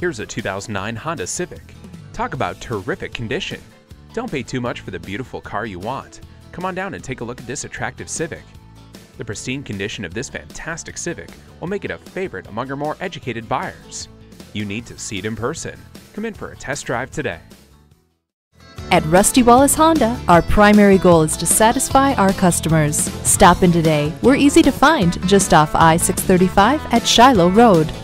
Here's a 2009 Honda Civic. Talk about terrific condition. Don't pay too much for the beautiful car you want. Come on down and take a look at this attractive Civic. The pristine condition of this fantastic Civic will make it a favorite among our more educated buyers. You need to see it in person. Come in for a test drive today. At Rusty Wallis Honda, our primary goal is to satisfy our customers. Stop in today. We're easy to find just off I-635 at Shiloh Road.